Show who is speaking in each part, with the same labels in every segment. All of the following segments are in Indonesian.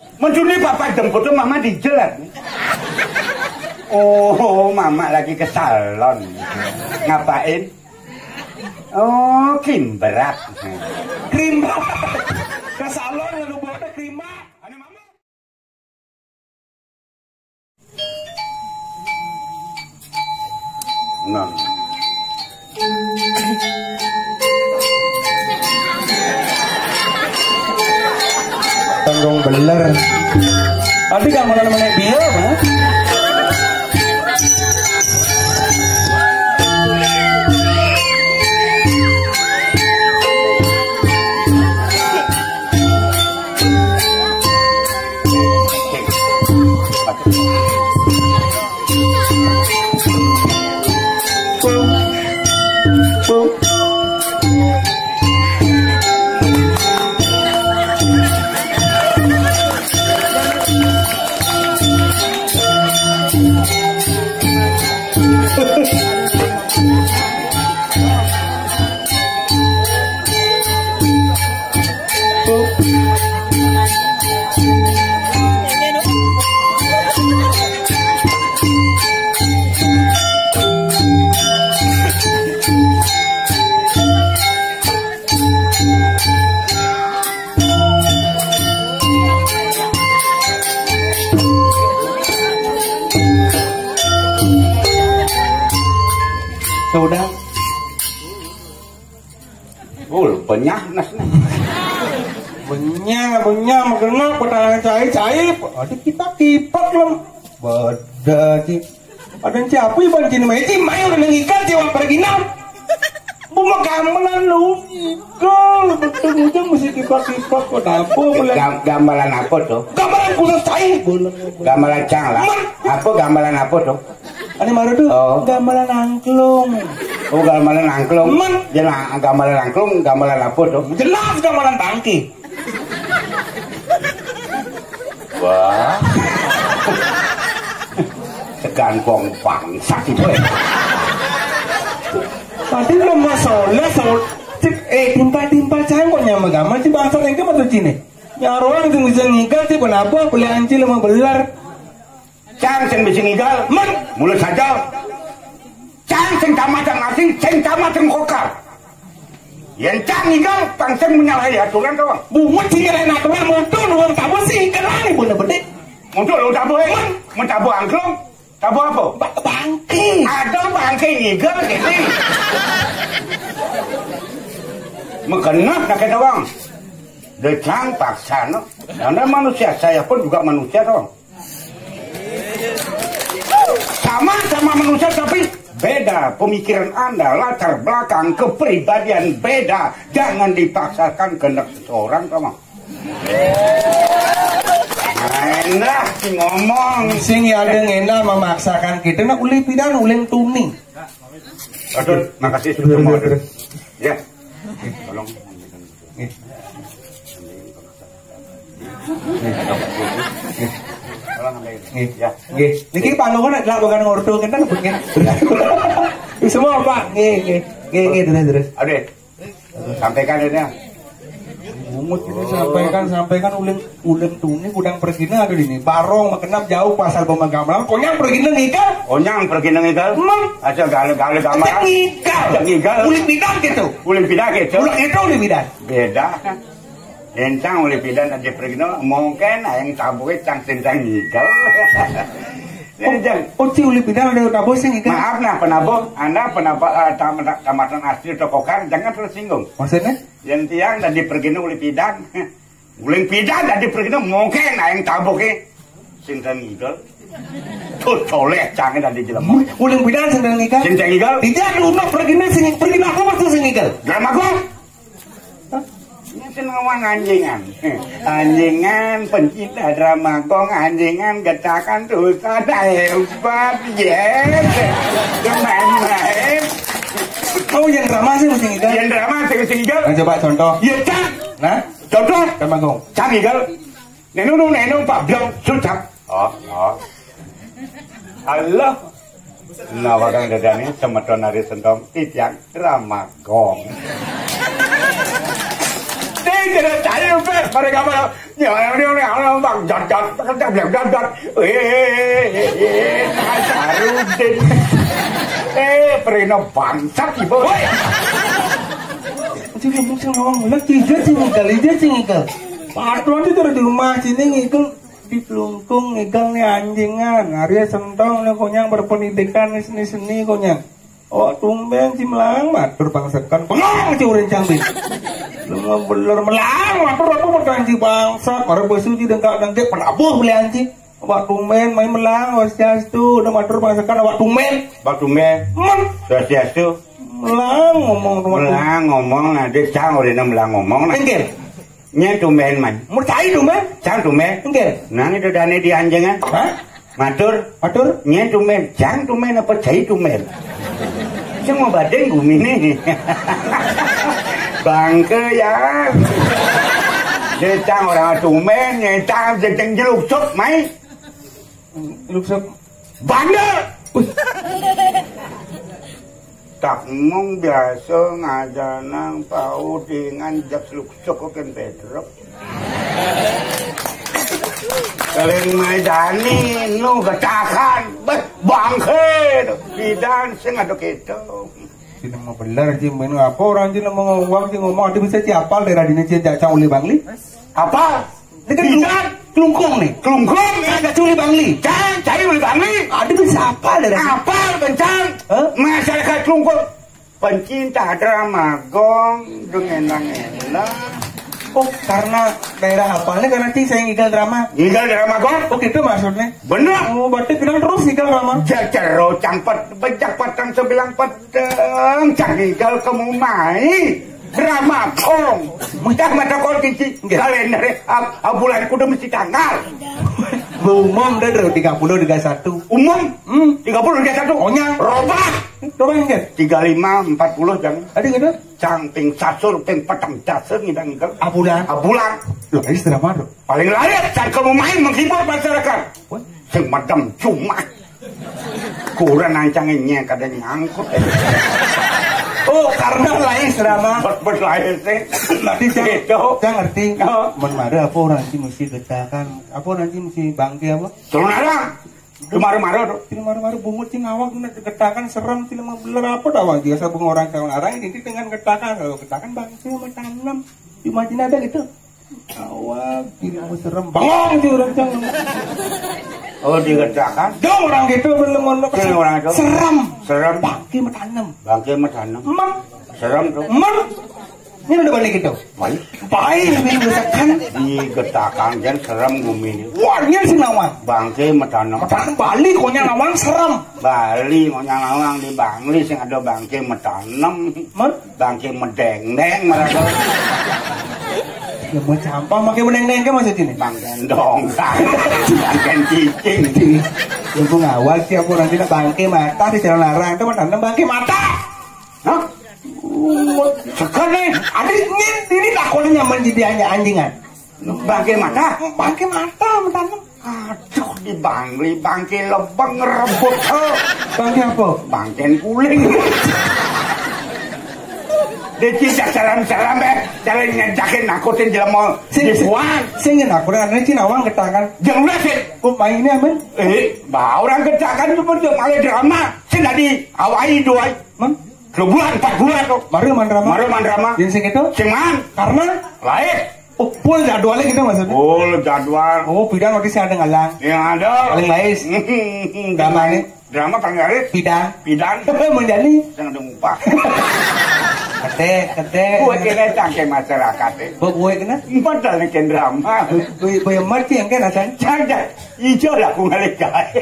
Speaker 1: Mencuri bapak jemput mama dijelat. Oh, mama lagi ke salon. Ngapain? Oh, kimberat.
Speaker 2: Krimbat. Ke salon lalu buatnya krimbat. Ane mama.
Speaker 1: Non.
Speaker 2: Tanggung beler. Tapi gak mau nemenin dia, mah.
Speaker 1: Sudah. Benyah nasnya.
Speaker 2: Benyah makanya petalangan cai. Adik kita kipat loh. Beda sih. Ada yang siapa iban kini meci main udah mengikat jiwa pergi nam. Bunga gamelan lu. Ikan betul-betul mesti kipat kok dapur.
Speaker 1: Gamelan apa tuh?
Speaker 2: Gamelan kulit cai.
Speaker 1: Gamelan canglah. Apa gamelan apa tuh?
Speaker 2: Ani maru tuh. Gamelan angklung.
Speaker 1: Oh, gamelan angklung. Jelas gamelan angklung, gamelan apa tuh?
Speaker 2: Jelas gamelan tangki.
Speaker 1: Wah. Tegan kong bangsa itu.
Speaker 2: Tadi lo masalah timpa cai kok nyama gamal sih bangsa yang ke matu cine. Nyaruang sing bisa ngigal sih kenapa boleh anci lama belar.
Speaker 1: Cang sing bisa ngigal, mulut saja. Cang sing tamatan asing, sing tamatan kokar. Yang cang ngigal, pangseng menyalahi aturan kawan.
Speaker 2: Bungut sih nyalahin aturan, muncul lu tabu sih kenani bener-bener.
Speaker 1: Muncul lu tabu mau tabu angklung, tabu apa?
Speaker 2: Bangki.
Speaker 1: Ada bangki ngigal gini. Megenap nak kata bang. Decang paksa no. Anda manusia, saya pun juga manusia dong. Sama manusia tapi beda pemikiran Anda, latar belakang, kepribadian beda. Jangan dipaksakan kehendak seseorang, kamu. Enak ngomong.
Speaker 2: Sing ada ngena memaksakan kita nak uli pidan uling tuni.
Speaker 1: Aduh, makasih sudah mau. Ya. Tolong.
Speaker 2: Niki panggungan adalah bukan ngordo kita sebutnya. Semua Pak. Terus.
Speaker 1: Aduh. Sampaikan ini.
Speaker 2: Umut ini sampaikan ulen tuni udang pergina ada di sini. Barong makenap jauh pasal pemagaman. Konyang pergina nikah.
Speaker 1: Konyang pergina nikah. Aja gale gambar. Nikah.
Speaker 2: Ulin bidang gitu.
Speaker 1: Ulin bidang gitu.
Speaker 2: Ulin itu ulin bidang.
Speaker 1: Beda. Encang oleh bidan aja pergino mungkin yang tabuke cang sentang nikah.
Speaker 2: Uci uli bidan ada tabu sing ikan.
Speaker 1: Maaf nah penabuk, Anda penabuk tamatan asli Tokokar jangan tersinggung.
Speaker 2: Maksudnya?
Speaker 1: Yang tiang dan dipergino uli bidan. Uli bidan dan dipergino mungkin yang tabuke sentang nikah. Tuh colek cangnya dan dijelema.
Speaker 2: Uli bidan sentang nikah.
Speaker 1: Sentang nikah.
Speaker 2: Tidak lunak pergino sing pergino apa maksud sing nikah?
Speaker 1: Drama gua. Senawang anjingan pencinta drama gong anjingan getakan dosa hebat yes main
Speaker 2: oh yang drama sih mesti ngigal
Speaker 1: yang drama sing ngigal
Speaker 2: coba contoh
Speaker 1: iya cak
Speaker 2: nah
Speaker 1: contoh
Speaker 2: sama gong
Speaker 1: cak ngigal nenu pak blok sucap oh Allah nawakan dadane semeton hari sentong titiang drama gong tidak cari apa mereka malah ini bang jat Sarudin perino bangsat ibu
Speaker 2: jadi mungkin ngomong tiga cingikal patron itu di rumah sini ngikul di pelungkung ngikal nih anjingan Arya sentong nih konyang berpendidikan nih seni konyang oh tumben si melang matur bangsakan pengong si urin cangbi lu beler melang matur apa berkanji bangsa para besuji dengkak penabuh beli anji awak tumben main melang wasiastu udah matur bangsakan awak tumben wasiastu melang ngomong
Speaker 1: ada cang urin melang ngomong
Speaker 2: enggel
Speaker 1: nya tumben man
Speaker 2: murcai tumben
Speaker 1: cang tumben
Speaker 2: enggel
Speaker 1: nang itu dane di anjengan matur nya tumben cang tumben apa cai tumben cang mau badeng gumi nih bangke ya cang orang tumben cang jeng jeluk sup mai
Speaker 2: jeluk sup
Speaker 1: bandel tak mong biasa ngajanang pau dengan jak seluk-seluk kan bedrok kalian maidani nu getakan bangke bidan sing ada kita
Speaker 2: sini mau belar sih main apa orang sih mau ngomong ada bisa siapa daerah dini cincang uli bangli
Speaker 1: apa
Speaker 2: bidan kelungkung nih agak culi bangli
Speaker 1: cari uli bangli
Speaker 2: ada bisa apa daerah
Speaker 1: apa bencang masyarakat kelungkung pencinta drama gong dengan enak.
Speaker 2: Oh karena daerah apalnya karena saya ngikal drama
Speaker 1: gong
Speaker 2: oh gitu maksudnya
Speaker 1: bener
Speaker 2: oh berarti kenal terus ngikal drama
Speaker 1: jacero cangpet bejak patang sebilang peteng cangikal kamu mai drama kong mudah mata kau cici kalian dari bulan kuda mesti tanggal
Speaker 2: umum dah 30 31
Speaker 1: umum 30 31
Speaker 2: onyang
Speaker 1: robah
Speaker 2: enggak
Speaker 1: 35 40 jangan
Speaker 2: ada gitu
Speaker 1: cangping sasur ping petang dasar ngidang ngidang abulan
Speaker 2: loh ini drama tuh
Speaker 1: paling layak saat kamu main menghibur masyarakat sing madam cuma kurang ancangnya kadang nyangkut
Speaker 2: oh karena lain drama
Speaker 1: bos lain sih
Speaker 2: nanti saya ngerti menmara apa nanti mesti getakan apa nanti mesti bangke apa
Speaker 1: sebenarnya marah-marah
Speaker 2: marah-marah bungut sih ngawak getakan serem sih mau beler apa dah biasa bunga orang ini dengan getakan kalau getakan bangke mau tanam imajin ada gitu awak kiri mau serem bangong sih orang jangan
Speaker 1: oh digetakan
Speaker 2: dong orang gitu belum
Speaker 1: orang itu serem
Speaker 2: bangke mau tanam
Speaker 1: serem tuh
Speaker 2: ini udah balik gitu baik ini getakan
Speaker 1: digetakan dan serem gumi
Speaker 2: warnya si nawang
Speaker 1: bangke metanam
Speaker 2: balik konya nawang serem
Speaker 1: Bali konya nawang di Bangli sing ada bangke metanam bangke medeng-deng mereka
Speaker 2: ya mau campur makai meneng-neng kan maksud ini
Speaker 1: bangke dongkang bangke cicing
Speaker 2: yang ku ngawal sih aku nanti bangke mata di jalan larang itu metanam bangke mata
Speaker 1: hah?
Speaker 2: Sekali ada ini lakonnya nyaman jadi hanya anjingan
Speaker 1: bangke mata
Speaker 2: metanam
Speaker 1: aduh di Bangli bangke lebeng rebut
Speaker 2: bangke apa?
Speaker 1: bangke kuling dicicak salam-salam jalan ngejakin nakutin jelema dibuang
Speaker 2: singin aku dengan Cinawang getakan
Speaker 1: jangan udah sih
Speaker 2: mainnya amin
Speaker 1: bah orang getakan itu betul malah drama sih tadi awai dua 2 bulan 4 bulan tuh
Speaker 2: Mario mandrama yang sing itu
Speaker 1: cuman karena lain
Speaker 2: full jadwalnya gitu maksudnya
Speaker 1: full jadwal
Speaker 2: bidang waktu saya ada ngalang
Speaker 1: yang ada
Speaker 2: paling lais
Speaker 1: drama paling lais
Speaker 2: bidang menjadi
Speaker 1: yang ada upah
Speaker 2: kete
Speaker 1: gue kena cangke masyarakat
Speaker 2: gue kena
Speaker 1: padahal nih drama
Speaker 2: gue mati yang kena
Speaker 1: jangan hijau lah aku ngalik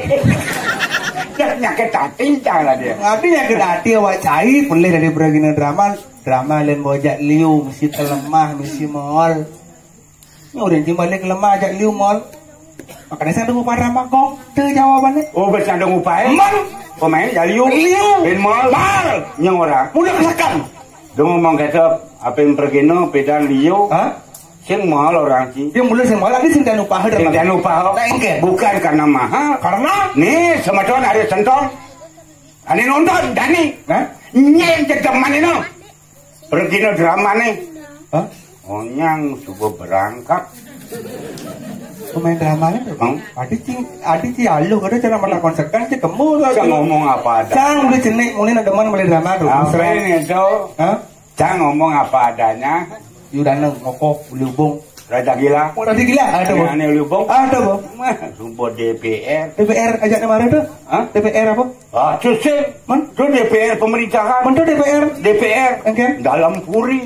Speaker 1: nyakit hati lah dia
Speaker 2: tapi nyakit hati awak cair boleh dari beragina drama lain bojak liu mesti telemah mesti mall ini udah balik lemah ajak liu mall makanya saya tunggu pada drama kok itu jawabannya
Speaker 1: bisa ada upaya pemain ya liu mall yang orang
Speaker 2: mudah kesakan
Speaker 1: dia ngomong kata apa yang pergi no pedan liu sing mahal orang sih.
Speaker 2: Dia mulai sing mahal lagi sing dan upah.
Speaker 1: Sing dan upah. Bukan karena mahal.
Speaker 2: Karena
Speaker 1: nih semacam ada sentong. Ani nonton Dani. Nyeng ke zaman ini. Pergi no drama nih. Onyang subuh berangkat.
Speaker 2: Pemain drama itu. Adik ci alu kada cara melakukan sekan ci kemu.
Speaker 1: Cang ngomong apa ada.
Speaker 2: Cang udah jenek mulai ada mana mulai drama tuh.
Speaker 1: Apa ini tuh? Cang ngomong apa adanya.
Speaker 2: Yudana ngokok lubung.
Speaker 1: Raja gila.
Speaker 2: Raja gila ada bu.
Speaker 1: Aneh lubung.
Speaker 2: Ada bu.
Speaker 1: Subuh DPR.
Speaker 2: DPR ajak kemarin tuh. DPR apa?
Speaker 1: Cuci. Itu DPR pemerintahan.
Speaker 2: Mentu
Speaker 1: DPR.
Speaker 2: Oke.
Speaker 1: Dalam puri.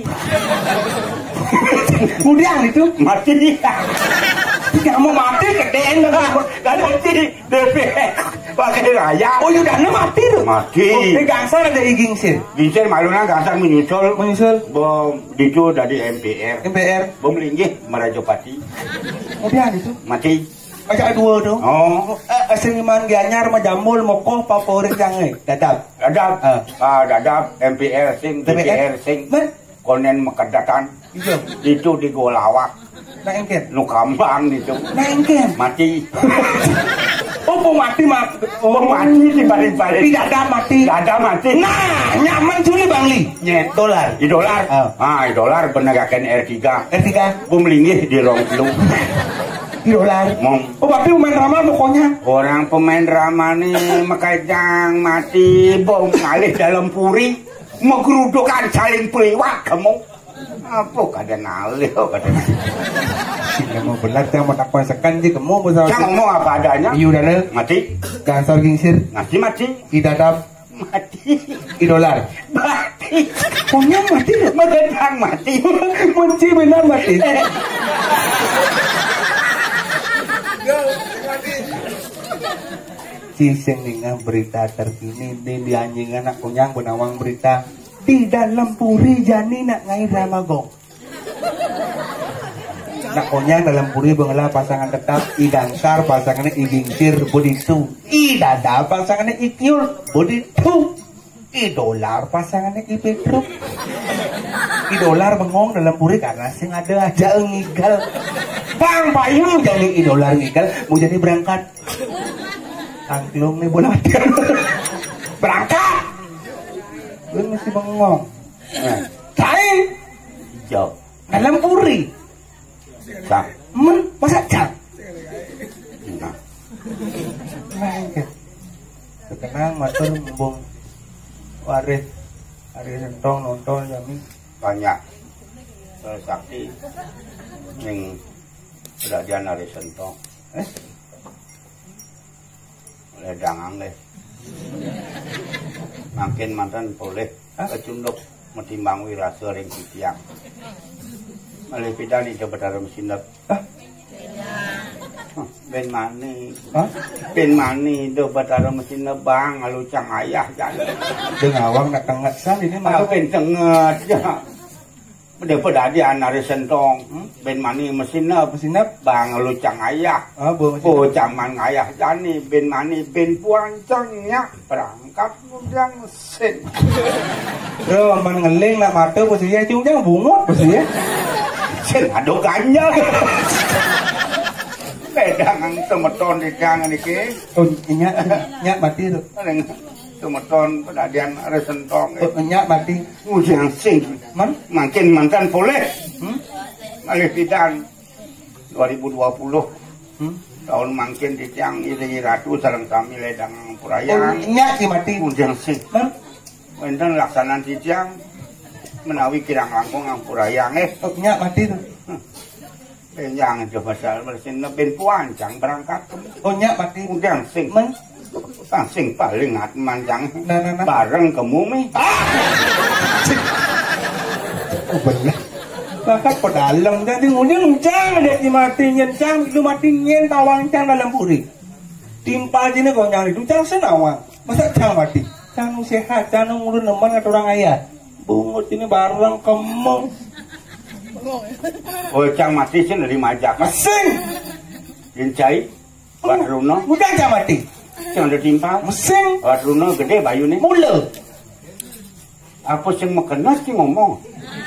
Speaker 2: Kemudian itu
Speaker 1: mati.
Speaker 2: Kamu mati kedean
Speaker 1: kan mati DPR pakai raya.
Speaker 2: Oh Yudana mati tuh.
Speaker 1: Mati.
Speaker 2: Di gangsar ada gingsir.
Speaker 1: Gingsir maluna gangsar menyusul. Bom dicu dari MPR. Bom linggih Marajopati.
Speaker 2: Kemudian itu
Speaker 1: mati.
Speaker 2: Ajak dua tuh.
Speaker 1: Oh.
Speaker 2: Seniman Gianyar majamul mokoh favorit jange. Dadap.
Speaker 1: Dadap MPR sing DPR sing. Konen Mekedatan. Itu di Golawak.
Speaker 2: Nah engken.
Speaker 1: Nu kambang itu.
Speaker 2: Nah engken.
Speaker 1: Mati.
Speaker 2: Oh mati.
Speaker 1: Oh mati di balik-balik.
Speaker 2: Tidak ada mati. Nah, nyaman culi Bangli.
Speaker 1: Nyet
Speaker 2: dolar.
Speaker 1: Di dolar. Dolar penegakan R3. Bom linggih di Ronglung.
Speaker 2: Di dolar. Oh berarti pemain drama pokoknya. Orang
Speaker 1: pemain drama nih makajang mati bom ngalih dalam puri. Menggerudukan saling pelewat kamu. Apa kada nalih kada. Kamu benar yang melakukan sekan je kamu besar. Jangan ngomong apa adanya.
Speaker 2: Yudana
Speaker 1: mati.
Speaker 2: Gansor gingsir.
Speaker 1: Mati.
Speaker 2: Idadap
Speaker 1: mati.
Speaker 2: Idolar
Speaker 1: mati.
Speaker 2: Punya mati.
Speaker 1: Medang mati.
Speaker 2: Munci benar mati. Ciseng dengan berita terkini di anjing anak kunyang benawang berita di dalam puri jani nak ngai ramagong. Nak kunyang dalam puri bengala pasangan tetap idangsar pasangannya igingsir boditu idada pasangannya ikiul boditu idolar pasangannya ipetruk idolar bengong dalam puri karena sing ada aja ngigal bang payung jadi idolar ngigal mau jadi berangkat angklung nih bola mati berangkat lu mesti bengong cain
Speaker 1: jauh
Speaker 2: dalam puri
Speaker 1: cang
Speaker 2: masa cang
Speaker 1: nah
Speaker 2: sekenang matur mumbung waris hari sentong nonton jami
Speaker 1: banyak sakti yang kerajaan hari sentong ledangang deh makin mantan boleh kecunduk metimbang wirasa ring kitiang malih pidani jabatan mesinap ben mani do batara mesinap bang alucang ayah jangan
Speaker 2: dengawang nak kengesan ini mah
Speaker 1: ben cenget ya Pada pedadian hari sentong, ben mani mesinap bang lucang ayah, caman ayah jani ben mani ben puancangnya berangkat mudang sen.
Speaker 2: Bro, man ngeling nak mata posisinya cuma bungut posisinya.
Speaker 1: Sen aduk ganja. Pedangan temeton di jangan iki.
Speaker 2: Oh, nyak mati tu.
Speaker 1: Temeton pedadian hari sentong.
Speaker 2: Nyak mati.
Speaker 1: Mudang sen. Makin mantan boleh. Alih pidan 2020. Tahun makin di tiang ini ratu sareng kami ledang purayang.
Speaker 2: Nyak si mati.
Speaker 1: Mudang sen. Enten laksanaan di tiang menawi kirang langkung ang purayang
Speaker 2: nyak mati tu.
Speaker 1: Yang coba saya bersin ben puancang berangkat.
Speaker 2: Oh nyak mati.
Speaker 1: Mudang sen. Sing paling manjang bareng ke mumi.
Speaker 2: Benar. Bahkan pedalang jadi ngundang cang dia mati nyencang itu mati nyen tawang cang dalam puri. Timpal sini kau nyari itu cang senawang. Masa cang mati? Cang sehat, cang ngurus neman kata orang ayah. Bungut ini bareng kemong.
Speaker 1: Oh cang mati sih dari majak.
Speaker 2: Mesin.
Speaker 1: Dincai. Buat Runo.
Speaker 2: Bukan cang mati.
Speaker 1: Cang ada timpal.
Speaker 2: Mesin.
Speaker 1: Buat Runo gede bayu nih.
Speaker 2: Mula.
Speaker 1: Apa sih makenas sih ngomong?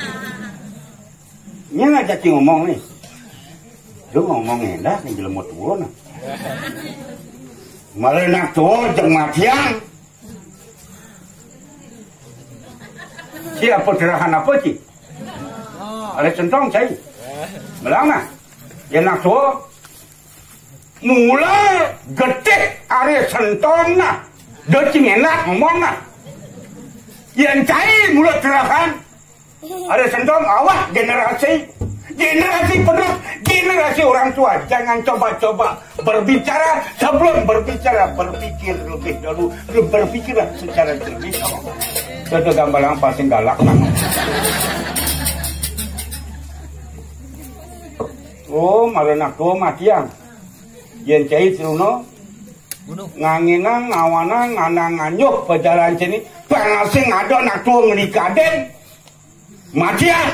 Speaker 1: Nya ngajak sih ngomong nih. Lu ngomong enak nih jelema tua nah. Malah nak tua jeung matian. Siapa derahan apa sih? Ada centong saya. Belang nah. Yang nak tua. Mula gede ada centong nah. Dia enak ngomong nah. Yang saya mula terakan. Ada centong awak generasi penuh, generasi orang tua. Jangan coba-coba berbicara sebelum berbicara, berpikir lebih dulu, berpikirlah secara jernih. Itu gambar yang paling galak. Oh, malah tua matiang. Yang cai seruno, nganginang, ngawanang, nganang nganyuk perjalanan sini. Panasing ada nak tua ngelikaden, matiang.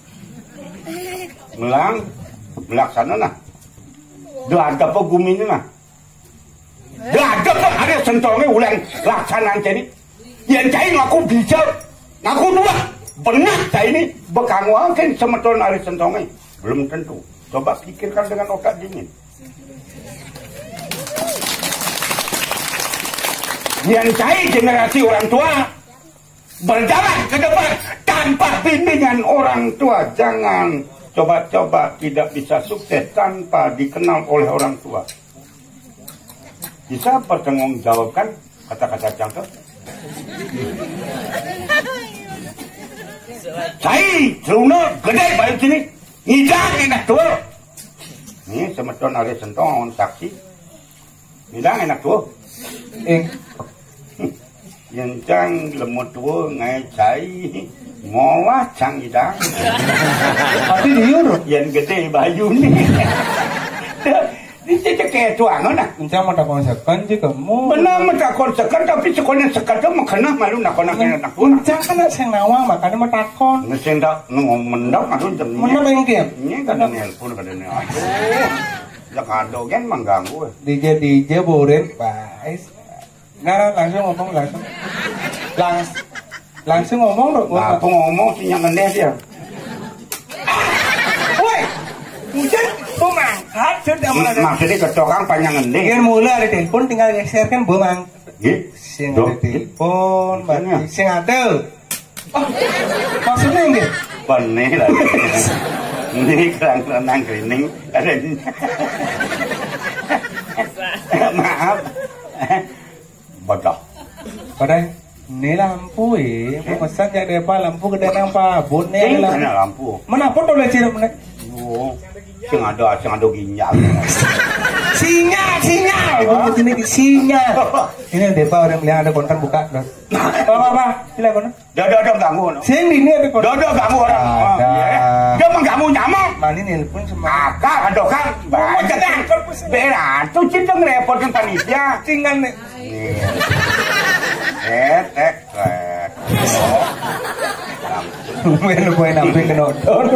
Speaker 1: Melang, melaksana nah. Dah ada apa gumi ni nah. Dah ada apa ada sentongnya ulang laksanaan jadi. Yang cai ngaku bisa, ngaku dua. Benar saya ini bekang kan semeton ada sentongnya. Belum tentu. Coba pikirkan dengan otak dingin. Yang cai generasi orang tua berjalan ke depan tanpa bimbingan orang tua. Jangan coba-coba tidak bisa sukses tanpa dikenal oleh orang tua. Bisa bertanggungjawabkan kata-kata contoh. Saya Truna gede balik sini. Ngidang enak tua. Ini semeton ada sentong saksi. Ngidang enak tua. Yang cang lemut tua ngai cai. Ngawah cang idang. Tapi dia yang gede baju ni. Ini cek kayak tuang na.
Speaker 2: Encang mau tak konsekan je kamu.
Speaker 1: Benar mau konsekan tapi sekolah sekat tu makna malu nak nak pun.
Speaker 2: Encang kan nak seng nawang makanya mau takon.
Speaker 1: Seng tak mendok malu jam ni.
Speaker 2: Mana bengkel?
Speaker 1: Ini kan nelpon kan ni. Jak ada kan mengganggu.
Speaker 2: DJ boren baik. Nah langsung ngomong langsung ngomong dong.
Speaker 1: Aku ngomong sih yang aneh dia.
Speaker 2: Woi, hujan mangkat sudah mulai.
Speaker 1: Maksudnya kecokang panjang aneh.
Speaker 2: Biar mulai ada telepon tinggal geserkan bomang. Sing ada telepon, berarti sing ada. Maksudnya ini?
Speaker 1: Benih lah. Ini kerang cleaning ada. Maaf. Bodoh.
Speaker 2: Padahal ini lampu pesan jadi apa lampu gede nampak bonnya
Speaker 1: lampu.
Speaker 2: Mana pun boleh cium nih.
Speaker 1: Oh, sing ada ginjal.
Speaker 2: Sinyal. Ini sinyal. Ini depa orang bilang ada konten buka. Apa? Silakan.
Speaker 1: Dah ganggu.
Speaker 2: Sing ini ada konten.
Speaker 1: Dah ganggu orang. Dia mengganggu nyamuk.
Speaker 2: Mani nelpon semua.
Speaker 1: Akak ada kan. Baca berat. Tu cinta ngerepotin panitia.
Speaker 2: Tinggal nih. Main nampi ke nonton.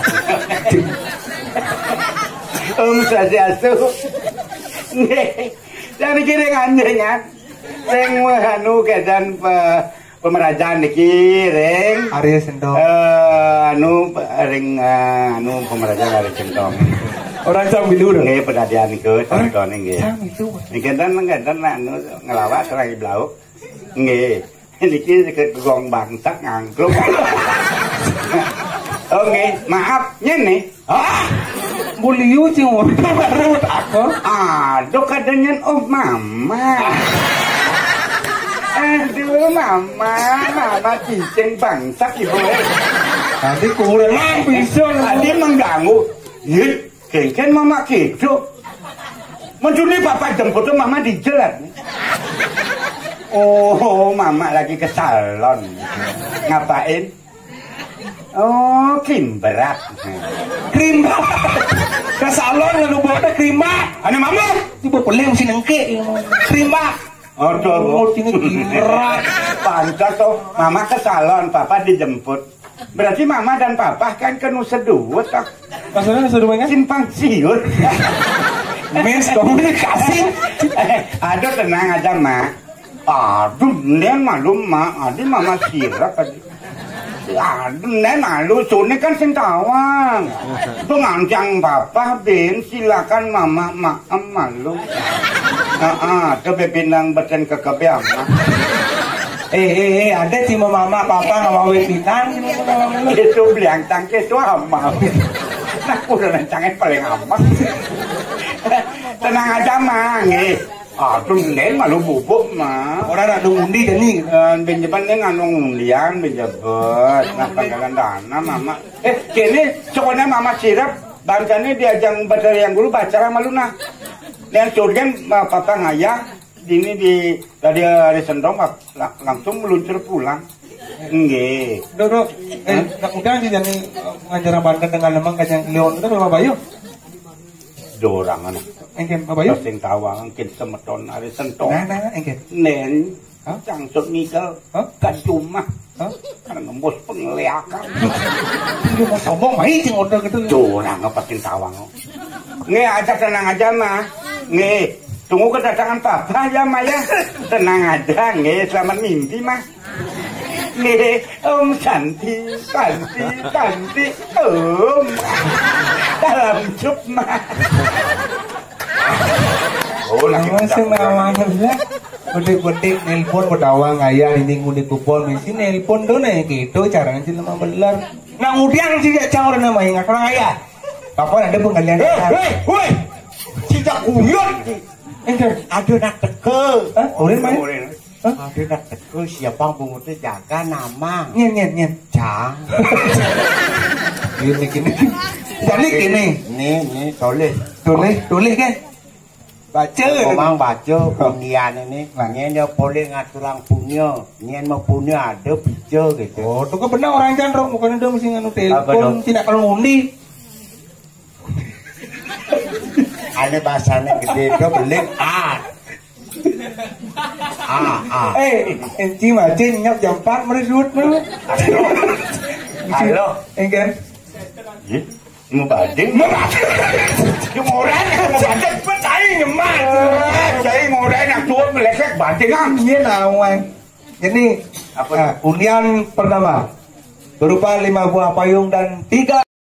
Speaker 1: Saja tu. Jangan kira anjingnya. Reng anu keadaan pemerajaan niki reng.
Speaker 2: Arya Sentong.
Speaker 1: Anu pemerajaan Arya Sentong.
Speaker 2: Orang Sambilur.
Speaker 1: Nggih pedadian niku sareng nggih.
Speaker 2: Sambilur.
Speaker 1: Niki kan anu ngelawak serang blau. Nggih. Niki gong bangsak ngangklung. Oke, maaf nyene.
Speaker 2: Buliu sing urut aku.
Speaker 1: Aduh kadangnya mama. Aduh mama cicing bangsak ibu.
Speaker 2: Tadi kurang bisa.
Speaker 1: Tadi mengganggu. Yit, kengken mama gitu. Mencuri papa jemput mama dijelat. Oh, mama lagi ke salon. Ngapain? Oh, krim berat.
Speaker 2: Ke salon lalu bawa krim berat.
Speaker 1: Ane mama?
Speaker 2: Tiba pelem si nengke. Krim berat.
Speaker 1: Aduh, ini berat. Pantas tuh, mama ke salon, papa dijemput. Berarti mama dan papa kan ke Nusa Dua.
Speaker 2: Maksudnya Nusa Dua kan?
Speaker 1: Simpang siur.
Speaker 2: Mens komunikasi.
Speaker 1: Aduh, tenang aja, mak. Aduh, nen malu, mak. Aduh, mama sirak. Aduh, nen malu. Suni kan sintawang. Itu ngancang papa, Ben. Silakan mama, malu. Itu bepinang beten ke kebiang.
Speaker 2: Ada cuma mama papa nggak mau wepinan.
Speaker 1: Itu beliang tangke itu amal. Nah, udah lencangnya paling aman. Tenang aja mang, tuh nen malu bubuk mah.
Speaker 2: Orang nak undi jadi
Speaker 1: Benjebannya nganong undian benjebet. Nah, pangkalan dana mama. Kini soalnya mama sirap. Bangsanya diajang baca yang dulu baca malu nah. Yang curgen papa ngayah. Ini dari sendong langsung meluncur pulang. Nggih.
Speaker 2: Dok. Udah sih jadi ngajar Banten dengan lemang kacang leon itu Bapak Bayu.
Speaker 1: Dorang ana.
Speaker 2: Engke Bapak Bayu.
Speaker 1: Sing tawang engke semeton ari sentong.
Speaker 2: Nah, engke.
Speaker 1: Nen cangsut nikel kacumah. Karena ngembus pengleakan.
Speaker 2: Dia mau sombong mai cing order gitu.
Speaker 1: Dorang apa sing tawang. Nggih aja tenang aja mah. Nggih. Tunggu kedatangan papa ya Maya. Tenang aja nggih, selamat mimpi mah. Nggih, Santi. Dalam cup mah. Oh, lagi
Speaker 2: namanya lah. Bedik nelpon pedawang ayah ini ngundi kupon mesti nelpon do nih gitu caranya sih lama belar. Nang udiang sih cara namanya ngakurang ayah. Kapan ada pengalian? Woi, cicak uyun.
Speaker 3: Aduh nak teke.
Speaker 2: Urin main?
Speaker 3: Aduh nak teke siapa bungutnya jaga nama.
Speaker 2: Nyen.
Speaker 3: Cang.
Speaker 2: Gini. Jadi gini.
Speaker 3: Nih tulis
Speaker 2: kan? Baca.
Speaker 3: Ngomong baca undian ini. Nyen dia boleh ngaturang punya. Nyen mau punya ada bicara gitu.
Speaker 2: Oh, itu kan benar orang Chandra. Bukan ada mesti nganu telepon. Tidak kalau ngundi.
Speaker 3: Ada bahasanya gede itu beli A.
Speaker 2: Enci macin nyap jam 4 meresut mah.
Speaker 1: Halo.
Speaker 2: Engken.
Speaker 1: Mau bading. Orang bading petai nyemat. Jadi orang nak tua melekek bading ah.
Speaker 2: Iya nawang. Jadi undian pertama berupa 5 buah payung dan 3